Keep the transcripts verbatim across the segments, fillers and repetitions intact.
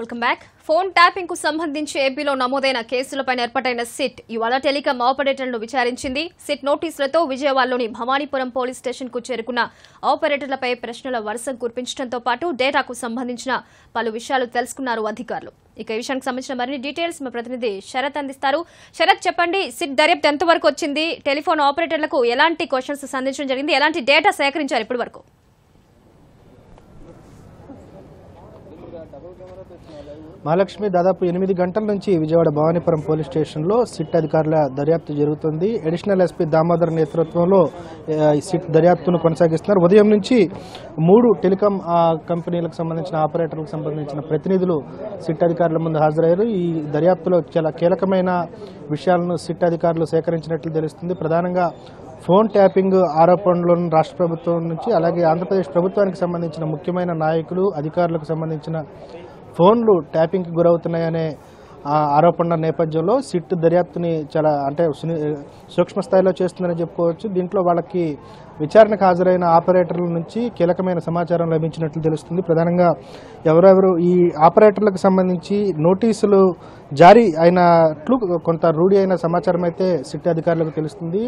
Welcome back. Phone tapping కు సంబంధించి ఏపీలో నమోదైన కేసులపై ఏర్పాటైన సిట్ ఇవాళ టెలికాం ఆపరేటర్లను విచారించింది. సిట్ నోటీసులతో విజయవాడలోని భవానీపురం పోలీస్ స్టేషన్ కు చేరుకున్న ఆపరేటర్లపై ప్రశ్నల వర్షం కురిపించడంతో పాటు డేటాకు సంబంధించిన పలు విషయాలు తెలుసుకున్నారు అధికారులు. ఇక ఈ విషయానికి సంబంధించిన మరిన్ని డీటెయిల్స్ మా ప్రతినిధి శరత్ అందిస్తారు. శరత్, చెప్పండి, సిట్ దర్యాప్తు ఎంత వరకు వచ్చింది? టెలిఫోన్ ఆపరేటర్లకు ఎలాంటి క్వశ్చన్స్ సంధించడం జరిగింది? ఎలాంటి డేటా సేకరించారు ఇప్పటి వరకు? మహాలక్ష్మి, దాదాపు ఎనిమిది గంటల నుంచి విజయవాడ భవానీపురం పోలీస్ స్టేషన్లో సిట్ అధికారుల దర్యాప్తు జరుగుతుంది. అడిషనల్ ఎస్పీ దామోదర్ నేతృత్వంలో సిట్ దర్యాప్తును కొనసాగిస్తున్నారు. ఉదయం నుంచి మూడు టెలికాం కంపెనీలకు సంబంధించిన ఆపరేటర్లకు సంబంధించిన ప్రతినిధులు సిట్ అధికారుల ముందు హాజరయ్యారు. ఈ దర్యాప్తులో చాలా కీలకమైన విషయాలను సిట్ అధికారులు సేకరించినట్లు తెలుస్తుంది. ప్రధానంగా ఫోన్ ట్యాపింగ్ ఆరోపణలను రాష్ట్ర ప్రభుత్వం నుంచి, అలాగే ఆంధ్రప్రదేశ్ ప్రభుత్వానికి సంబంధించిన ముఖ్యమైన నాయకులు, అధికారులకు సంబంధించిన ఫోన్లు ట్యాపింగ్కి గురవుతున్నాయనే ఆరోపణల నేపథ్యంలో సిట్ దర్యాప్తుని చాలా అంటే సూక్ష్మ స్థాయిలో చేస్తుందని చెప్పుకోవచ్చు. దీంట్లో వాళ్ళకి విచారణకు హాజరైన ఆపరేటర్ల నుంచి కీలకమైన సమాచారం లభించినట్లు తెలుస్తుంది. ప్రధానంగా ఎవరెవరు ఈ ఆపరేటర్లకు సంబంధించి నోటీసులు జారీ అయినట్లు కొంత రూఢి అయిన సమాచారం అయితే సిట్ అధికారులకు తెలుస్తుంది.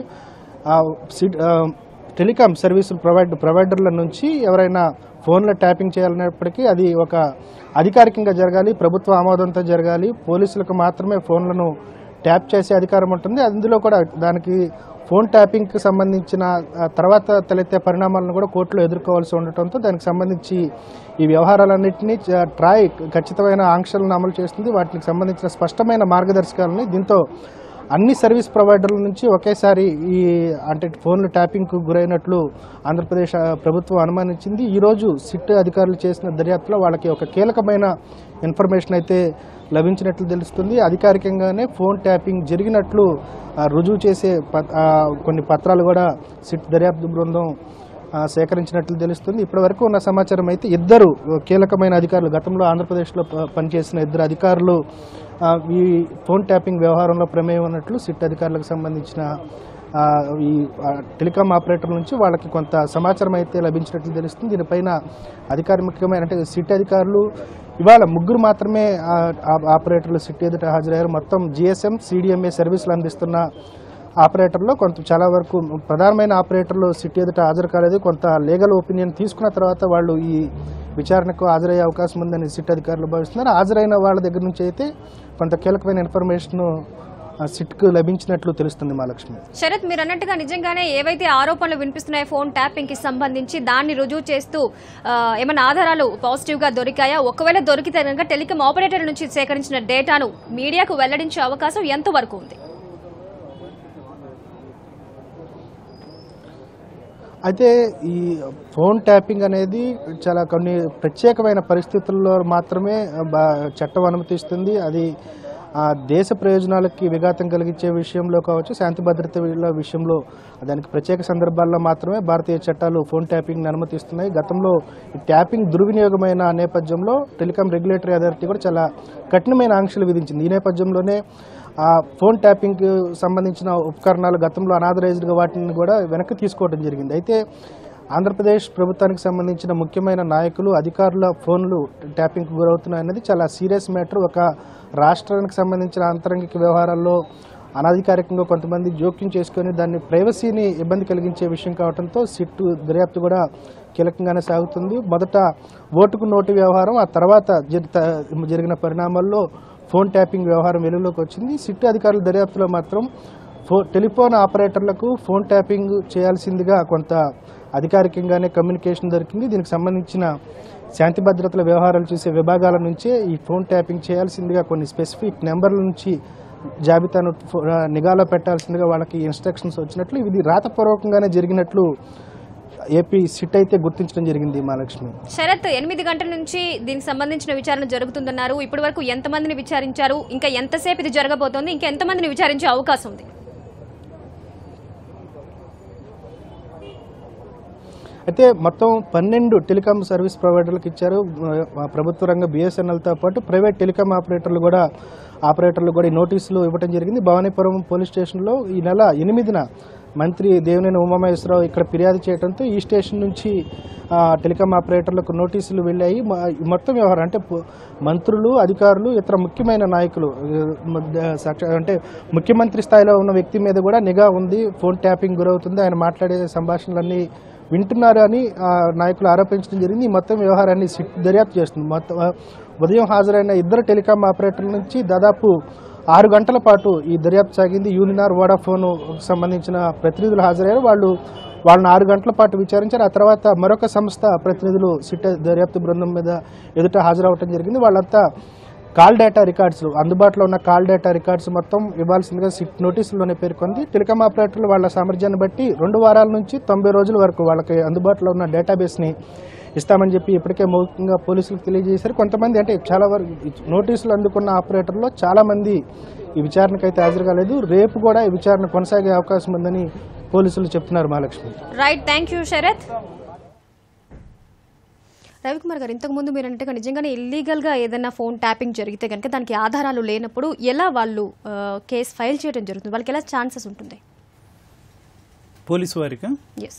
టెలికాం సర్వీసులు ప్రొవైడ్ ప్రొవైడర్ల నుంచి ఎవరైనా ఫోన్లో ట్యాపింగ్ చేయాలనేప్పటికీ అది ఒక అధికారికంగా జరగాలి, ప్రభుత్వ ఆమోదంతో జరగాలి. పోలీసులకు మాత్రమే ఫోన్లను ట్యాప్ చేసే అధికారం ఉంటుంది. అందులో కూడా దానికి ఫోన్ ట్యాపింగ్కి సంబంధించిన తర్వాత తలెత్తే పరిణామాలను కూడా కోర్టులో ఎదుర్కోవాల్సి ఉండటంతో దానికి సంబంధించి ఈ వ్యవహారాలన్నింటినీ ట్రాయ్ ఖచ్చితమైన ఆంక్షలను అమలు చేస్తుంది. వాటికి సంబంధించిన స్పష్టమైన మార్గదర్శకాలని దీంతో అన్ని సర్వీస్ ప్రొవైడర్ల నుంచి ఒకేసారి ఈ అంటే ఫోన్లు ట్యాపింగ్కు గురైనట్లు ఆంధ్రప్రదేశ్ ప్రభుత్వం అనుమానించింది. ఈరోజు సిట్ అధికారులు చేసిన దర్యాప్తులో వాళ్ళకి ఒక కీలకమైన ఇన్ఫర్మేషన్ అయితే లభించినట్లు తెలుస్తుంది. అధికారికంగానే ఫోన్ ట్యాపింగ్ జరిగినట్లు రుజువు చేసే కొన్ని పత్రాలు కూడా సిట్ దర్యాప్తు బృందం సేకరించినట్లు తెలుస్తుంది. ఇప్పటి వరకు ఉన్న సమాచారం అయితే ఇద్దరు కీలకమైన అధికారులు, గతంలో ఆంధ్రప్రదేశ్లో పనిచేసిన ఇద్దరు అధికారులు ఈ ఫోన్ ట్యాపింగ్ వ్యవహారంలో ప్రమేయం ఉన్నట్లు సిట్ అధికారులకు సంబంధించిన ఈ టెలికాం ఆపరేటర్ల నుంచి వాళ్ళకి కొంత సమాచారం అయితే లభించినట్లు తెలుస్తుంది. దీనిపైన అధికారికమైన అంటే సిట్ అధికారులు ఇవాళ ముగ్గురు మాత్రమే ఆపరేటర్లు సిట్ ఎదుట హాజరయ్యారు. మొత్తం జిఎస్ఎం, సిడిఎంఏ సర్వీసులు అందిస్తున్న ఆపరేటర్లో కొంత చాలా వరకు ప్రధానమైన ఆపరేటర్లు సిట్ ఎదుట హాజరు కాలేదు. కొంత లీగల్ ఒపీనియన్ తీసుకున్న తర్వాత వాళ్ళు ఈ విచారణకు హాజరయ్యే అవకాశం ఉందని సిట్ అధికారులు భావిస్తున్నారు. హాజరైన వాళ్ళ దగ్గర నుంచి అయితే కొంత కీలకమైన ఇన్ఫర్మేషన్ సిట్కు లభించినట్లు తెలుస్తుంది. మహాలక్ష్మి, శరత్, మీరు అన్నట్టుగా నిజంగానే ఏవైతే ఆరోపణలు వినిపిస్తున్నాయో ఫోన్ ట్యాపింగ్ కి సంబంధించి దాన్ని రుజువు చేస్తూ ఏమైనా ఆధారాలు పాజిటివ్ గా దొరికాయా? ఒకవేళ దొరికితే కనుక టెలికాం ఆపరేటర్ నుంచి సేకరించిన డేటాను మీడియాకు వెల్లడించే అవకాశం ఎంతవరకు ఉంది? అయితే ఈ ఫోన్ ట్యాపింగ్ అనేది చాలా కొన్ని ప్రత్యేకమైన పరిస్థితుల్లో మాత్రమే చట్టం అనుమతిస్తుంది. అది దేశ ప్రయోజనాలకి విఘాతం కలిగించే విషయంలో కావచ్చు, శాంతి భద్రతల విషయంలో దానికి ప్రత్యేక సందర్భాల్లో మాత్రమే భారతీయ చట్టాలు ఫోన్ ట్యాపింగ్ని అనుమతిస్తున్నాయి. గతంలో ఈ ట్యాపింగ్ దుర్వినియోగమైన నేపథ్యంలో టెలికాం రెగ్యులేటరీ అథారిటీ కూడా చాలా కఠినమైన ఆంక్షలు విధించింది. ఈ నేపథ్యంలోనే ఆ ఫోన్ ట్యాపింగ్ సంబంధించిన ఉపకరణాలు గతంలో అనాథరైజ్డ్గా వాటిని కూడా వెనక్కి తీసుకోవడం జరిగింది. అయితే ఆంధ్రప్రదేశ్ ప్రభుత్వానికి సంబంధించిన ముఖ్యమైన నాయకులు, అధికారుల ఫోన్లు ట్యాపింగ్కి గురవుతున్నాయన్నది చాలా సీరియస్ మ్యాటర్. ఒక రాష్ట్రానికి సంబంధించిన ఆంతరంగిక వ్యవహారాల్లో అనధికారికంగా కొంతమంది జోక్యం చేసుకుని దాన్ని ప్రైవసీని ఇబ్బంది కలిగించే విషయం కావడంతో సిట్ దర్యాప్తు కూడా కీలకంగానే సాగుతుంది. మొదట ఓటుకు నోటు వ్యవహారం, ఆ తర్వాత జరిగిన పరిణామాల్లో ఫోన్ ట్యాపింగ్ వ్యవహారం వెలుగులోకి వచ్చింది. సిట్ అధికారుల దర్యాప్తులో మాత్రం ఫో టెలిఫోన్ ఆపరేటర్లకు ఫోన్ ట్యాపింగ్ చేయాల్సిందిగా కొంత అధికారికంగానే కమ్యూనికేషన్ దొరికింది. దీనికి సంబంధించిన శాంతి భద్రతల వ్యవహారాలు చూసే విభాగాల నుంచే ఈ ఫోన్ ట్యాపింగ్ చేయాల్సిందిగా కొన్ని స్పెసిఫిక్ నెంబర్ల నుంచి జాబితాను నిఘాలో పెట్టాల్సిందిగా వాళ్ళకి ఇన్స్ట్రక్షన్స్ వచ్చినట్లు, ఇది రాతపూర్వకంగానే జరిగినట్లు ఏపీ సిట్ అయితే గుర్తించడం జరిగింది. మహాలక్ష్మి, శరత్, ఎనిమిది గంటల నుంచి దీనికి సంబంధించిన విచారణ జరుగుతుందన్నారు. ఇప్పటి వరకు ఎంతమందిని విచారించారు? ఇంకా ఎంతసేపు ఇది జరగబోతోంది? ఇంకా ఎంతమందిని విచారించే అవకాశం ఉంది? అయితే మొత్తం పన్నెండు టెలికాం సర్వీస్ ప్రొవైడర్లకు ఇచ్చారు. ప్రభుత్వ రంగ బిఎస్ఎన్ఎల్తో పాటు ప్రైవేట్ టెలికాం ఆపరేటర్లు కూడా ఆపరేటర్లు కూడా ఈ నోటీసులు ఇవ్వడం జరిగింది. భవానీపురం పోలీస్ స్టేషన్లో ఈ నెల ఎనిమిదిన మంత్రి దేవినేని ఉమామహేశ్వరరావు ఇక్కడ ఫిర్యాదు చేయడంతో ఈ స్టేషన్ నుంచి టెలికాం ఆపరేటర్లకు నోటీసులు వెళ్ళాయి. మొత్తం వ్యవహారం అంటే మంత్రులు, అధికారులు, ఇతర ముఖ్యమైన నాయకులు అంటే ముఖ్యమంత్రి స్థాయిలో ఉన్న వ్యక్తి మీద కూడా నిఘా ఉంది, ఫోన్ ట్యాపింగ్ గురవుతుంది, ఆయన మాట్లాడే సంభాషణలన్నీ వింటున్నారు అని నాయకులు ఆరోపించడం జరిగింది. ఈ మొత్తం వ్యవహారాన్ని సిట్ దర్యాప్తు చేస్తుంది. మొత్తం ఉదయం హాజరైన ఇద్దరు టెలికాం ఆపరేటర్ల నుంచి దాదాపు ఆరు గంటల పాటు ఈ దర్యాప్తు సాగింది. యూనినార్, వోడాఫోన్ సంబంధించిన ప్రతినిధులు హాజరయ్యారు. వాళ్ళు వాళ్ళని ఆరు గంటల పాటు విచారించారు. ఆ తర్వాత మరొక సంస్థ ప్రతినిధులు సిట్ దర్యాప్తు బృందం మీద ఎదుట హాజరవడం జరిగింది. వాళ్ళంతా కాల్ డేటా రికార్డ్స్, అందుబాటులో ఉన్న కాల్ డేటా రికార్డ్స్ మొత్తం ఇవ్వాల్సిందిగా సిట్ నోటీసుల్లోనే పేర్కొంది. టెలికాం ఆపరేటర్లు వాళ్ళ సామర్థ్యాన్ని బట్టి రెండు వారాల నుంచి తొంభై రోజుల వరకు వాళ్ళకి అందుబాటులో ఉన్న డేటాబేస్ని ఇస్తామని చెప్పి ఇప్పటికే మౌఖికంగా పోలీసులకు తెలియజేశారు. కొంతమంది అంటే చాలా వరకు నోటీసులు అందుకున్న ఆపరేటర్లో చాలా మంది ఈ విచారణకైతే హాజరు కాలేదు. రేపు కూడా ఈ విచారణ కొనసాగే అవకాశం ఉందని పోలీసులు చెప్తున్నారు. Mahalakshmi. Right, thank you Sarath. Ravikumar గారు, ఇంతకుముందు మీరు అంటే నిజంగానే ఇల్లీగల్గా ఏదైనా ఫోన్ ట్యాపింగ్ జరిగితే కనుక దానికి ఆధారాలు లేనప్పుడు ఎలా వాళ్ళు కేసు ఫైల్ చేయడం జరుగుతుంది? వాళ్ళకి ఎలా ఛాన్సెస్ ఉంటుంది? పోలీసు వారికి ఎస్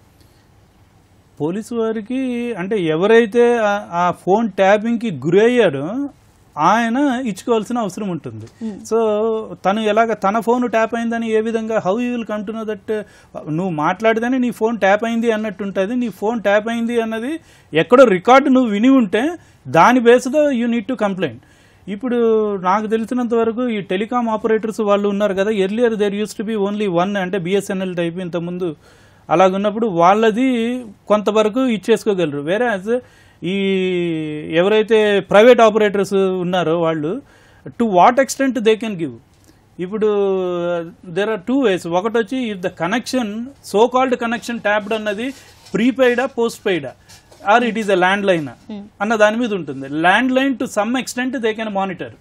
పోలీసు వారికి అంటే ఎవరైతే ఆ ఫోన్ ట్యాపింగ్కి గురయ్యాడో ఆయన ఇచ్చుకోవాల్సిన అవసరం ఉంటుంది. సో తను ఎలాగ తన ఫోన్ ట్యాప్ అయిందని ఏ విధంగా how you will come to know that నువ్వు మాట్లాడితేనే నీ ఫోన్ ట్యాప్ అయింది అన్నట్టు ఉంటుంది. నీ ఫోన్ ట్యాప్ అయింది అన్నది ఎక్కడో రికార్డు నువ్వు విని ఉంటే దాని బేస్లో యూ నీడ్ టు కంప్లైంట్. ఇప్పుడు నాకు తెలిసినంత వరకు ఈ టెలికాం ఆపరేటర్స్ వాళ్ళు ఉన్నారు కదా, earlier there use to be only one, అంటే బిఎస్ఎన్ఎల్ టైప్ ఇంతకుముందు అలాగున్నప్పుడు వాళ్ళది కొంతవరకు ఇచ్చేసుకోగలరు. వేరే ఈ ఎవరైతే ప్రైవేట్ ఆపరేటర్స్ ఉన్నారో వాళ్ళు to what extent they can give. ఇప్పుడు దేర్ ఆర్ టూ వేస్. ఒకటి వచ్చి if the connection so called connection tapped అన్నది ప్రీపెయిడా పోస్ట్ పెయిడా or it is a land line అన్న దాని మీద ఉంటుంది. Land line to some extent they can monitor.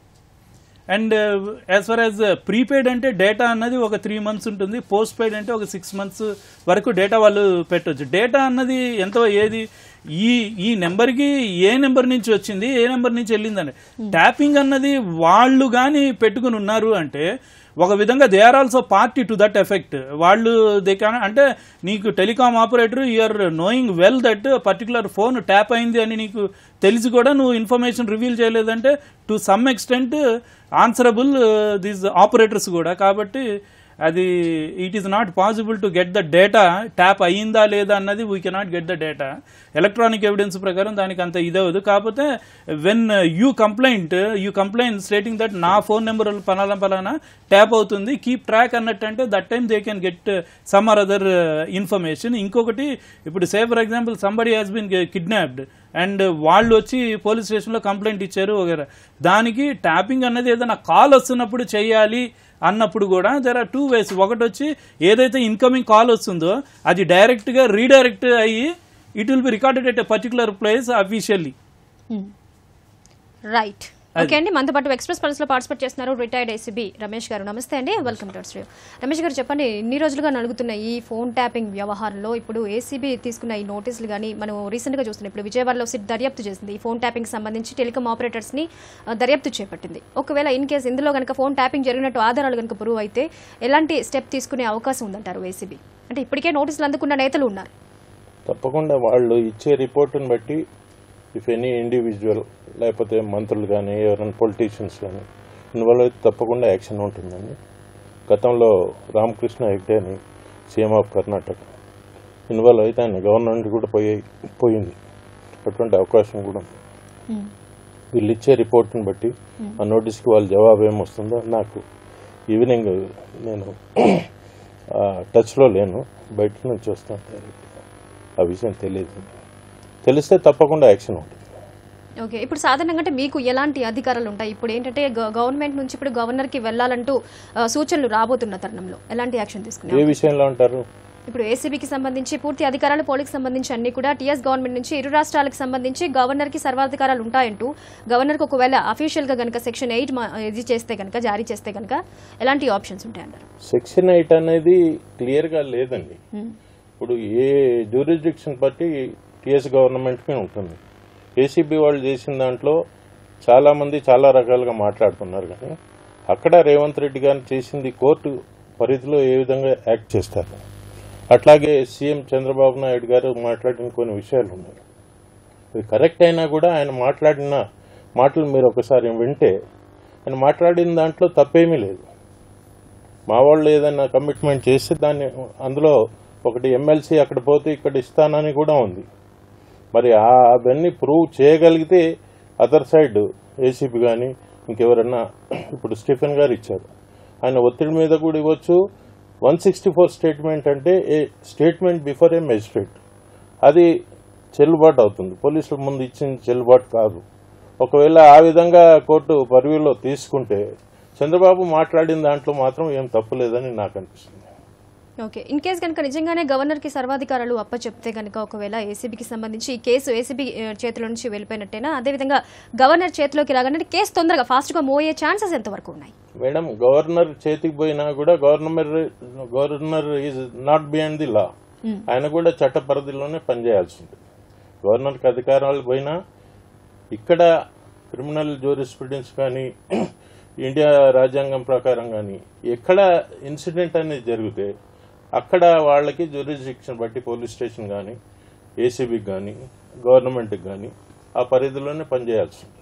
And as far as prepaid అంటే డేటా అన్నది ఒక త్రీ మంత్స్ ఉంటుంది, పోస్ట్ పెయిడ్ అంటే ఒక సిక్స్ మంత్స్ వరకు డేటా వాళ్ళు పెట్టవచ్చు. డేటా అన్నది ఎంత ఏది ఈ ఈ నెంబర్కి ఏ నెంబర్ నుంచి వచ్చింది, ఏ నెంబర్ నుంచి వెళ్ళిందని ట్యాపింగ్ అన్నది వాళ్ళు కానీ పెట్టుకుని ఉన్నారు అంటే ఒక విధంగా they are also party to that effect. వాళ్ళు దే క్యాన్ అంటే నీకు telecom operator you are knowing well that particular phone tap అయింది అని నీకు తెలిసి కూడా నువ్వు ఇన్ఫర్మేషన్ రివీల్ చేయలేదంటే to some extent answerable these operators కూడా. కాబట్టి అది it is not possible to get the data tap అయ్యిందా లేదా అన్నది we cannot get the data. Electronic evidence ప్రకారం దానికి అంత ఇదవదు. కాకపోతే when you complaint you complaint stating that నా ఫోన్ నెంబర్ పలానా పలానా ట్యాప్ అవుతుంది, కీప్ ట్రాక్ అన్నట్టు అంటే that time they can get some or other information. ఇంకొకటి ఇప్పుడు say for example somebody has been kidnapped and వాళ్ళు వచ్చి పోలీస్ స్టేషన్లో కంప్లైంట్ ఇచ్చారు వగేరా, దానికి ట్యాపింగ్ అన్నది ఏదైనా కాల్ వస్తున్నప్పుడు చేయాలి అన్నప్పుడు కూడా దెర్ ఆర్ టూ వేస్. ఒకటి వచ్చి ఏదైతే ఇన్కమింగ్ కాల్ వస్తుందో అది డైరెక్ట్గా రీడైరెక్ట్ అయ్యి it will be recorded at a particular place officially. Right, okay అండి. మనతో పాటు ఎక్స్ప్రెస్ పల్స్ లో పార్టిసిపేట్ చేస్తున్నారు రిటైర్డ్ ఏసీబీ రమేష్ గారు. నమస్తే అండి, వెల్కమ్ టు స్టూడియో. రమేష్ గారు చెప్పండి, ఇన్ని రోజులుగా నడుగుతున్న ఈ ఫోన్ ట్యాపింగ్ వ్యవహారంలో ఇప్పుడు ఏసీబీ తీసుకున్న ఈ నోటీసులు కానీ మనం రీసెంట్ గా చూస్తున్నాం. ఇప్పుడు విజయవాడలో సిట్ దర్యాప్తు చేసింది ఈ ఫోన్ ట్యాపింగ్ సంబంధించి, టెలికాం ఆపరేటర్స్ ని దర్యాప్తు చేపట్టింది. ఒకవేళ ఇన్ కేసు ఇందులో కనుక ఫోన్ ట్యాపింగ్ జరిగినట్టు ఆధారాలు కనుక ప్రూవ్ అయితే ఎలాంటి స్టెప్ తీసుకునే అవకాశం ఉందంటారు ఏసీబీ? అంటే ఇప్పటికే నోటీసులు అందుకున్న నేతలు ఉన్నారు. తప్పకుండా వాళ్ళు ఇచ్చే రిపోర్టును బట్టి ఇఫ్ ఎనీ ఇండివిజువల్ లేకపోతే మంత్రులు కానీ ఎవరైనా పొలిటీషియన్స్ కానీ ఇన్వాల్వ్ అయితే తప్పకుండా యాక్షన్ ఉంటుందండి. గతంలో రామకృష్ణ హెగ్డే అని సీఎం ఆఫ్ కర్ణాటక ఇన్వాల్వ్ అయితే ఆయన గవర్నమెంట్ కూడా పోయి పోయింది. అటువంటి అవకాశం కూడా ఉంది. వీళ్ళు ఇచ్చే రిపోర్ట్ని బట్టి ఆ నోటీస్కి వాళ్ళ జవాబు ఏమొస్తుందో నాకు ఈవినింగ్ నేను టచ్లో లేను, బయట నుంచి వస్తాను డైరెక్ట్గా. ఆ విషయం తెలియదు, తెలిస్తే తప్పకుండా యాక్షన్ ఉంటుంది. ఓకే, ఇప్పుడు సాధారణంగా అంటే మీకు ఎలాంటి అధికారాలు ఉంటాయి? ఇప్పుడు ఏంటంటే గవర్నమెంట్ నుంచి ఇప్పుడు గవర్నర్ కి వెళ్లాలంటూ సూచనలు రాబోతున్న తరుణంలో ఎలాంటి యాక్షన్ తీసుకున్నారు? ఏ విషయంలో అంటారు? ఇప్పుడు ఏసీబీకి సంబంధించి పూర్తి అధికారాలు, పోలీసుకి సంబంధించి అన్ని కూడా టీఎస్ గవర్నమెంట్ నుంచి ఇరు రాష్ట్రాలకు సంబంధించి గవర్నర్ కి సర్వాధికారాలు ఉంటాయంటూ గవర్నర్ కి ఒకవేళ అఫీషియల్ గా కనుక సెక్షన్ ఎయిట్ ఇది చేస్తే కనుక జారీ చేస్తే కనుక ఎలాంటి ఆప్షన్స్ ఉంటాయంటారు? సెక్షన్ ఎయిట్ అనేది క్లియర్ గా లేదండి. ఇప్పుడు ఏ జ్యూరిస్డిక్షన్ బట్టి టీఎస్ గవర్నమెంట్కి ఉంటుంది. ఏసీబీ వాళ్ళు చేసిన దాంట్లో చాలామంది చాలా రకాలుగా మాట్లాడుతున్నారు, కానీ అక్కడ రేవంత్ రెడ్డి గారిని చేసింది కోర్టు పరిధిలో ఏ విధంగా యాక్ట్ చేస్తారు. అట్లాగే సీఎం చంద్రబాబు నాయుడు గారు మాట్లాడిన కొన్ని విషయాలు ఉన్నాయి. ఇది కరెక్ట్ అయినా కూడా ఆయన మాట్లాడిన మాటలు మీరు ఒకసారి వింటే ఆయన మాట్లాడిన దాంట్లో తప్పేమీ లేదు. మా వాళ్ళు ఏదైనా కమిట్మెంట్ చేస్తే దాన్ని అందులో ఒకటి ఎమ్మెల్సీ అక్కడ పోతే ఇక్కడ ఇస్తానని కూడా ఉంది. మరి అవన్నీ ప్రూవ్ చేయగలిగితే అదర్ సైడ్ ఏసీపీ కానీ ఇంకెవరన్నా ఇప్పుడు స్టీఫెన్ గారు ఇచ్చారు, ఆయన ఒత్తిడి మీద కూడా ఇవ్వచ్చు. వన్ సిక్స్టీ ఫోర్ స్టేట్మెంట్ అంటే a statement before a magistrate, అది చెల్లుబాటు అవుతుంది. పోలీసుల ముందు ఇచ్చిన చెల్లుబాటు కాదు. ఒకవేళ ఆ విధంగా కోర్టు పరివ్యూలో తీసుకుంటే చంద్రబాబు మాట్లాడిన దాంట్లో మాత్రం ఏం తప్పులేదని నాకు అనిపిస్తుంది. ఓకే, ఇన్ కేసు కనుక నిజంగానే గవర్నర్ కి సర్వాధికారాలు అప్పచెప్తే కనుక ఒకవేళ ఏసీబీకి సంబంధించి ఈ కేసు ఏసీబీ చేతిలో నుంచి వెళ్ళిపోయినట్టేనా? అదేవిధంగా గవర్నర్ చేతిలోకి రాగానే కేసు తొందరగా ఫాస్ట్ గా మూవ్ అయ్యే ఛాన్సెస్ ఎంతవరకు ఉన్నాయి? మేడం, గవర్నర్ చేతికి పోయినా కూడా governor governor is not beyond the law. ఆయన కూడా చట్ట పరిధిలోనే పనిచేయాల్సి ఉంటుంది. గవర్నర్కి అధికారాలు పోయినా ఇక్కడ క్రిమినల్ జ్యూరిస్ప్రుడెన్స్ కానీ ఇండియా రాజ్యాంగం ప్రకారం కానీ ఎక్కడ ఇన్సిడెంట్ అనేది జరిగితే అక్కడ వాళ్ళకి జ్యూరిస్డిక్షన్ బట్టి పోలీస్ స్టేషన్ కానీ ఏసీబీకి కానీ గవర్నమెంట్కి కానీ ఆ పరిధిలోనే పనిచేయాల్సి ఉంటుంది.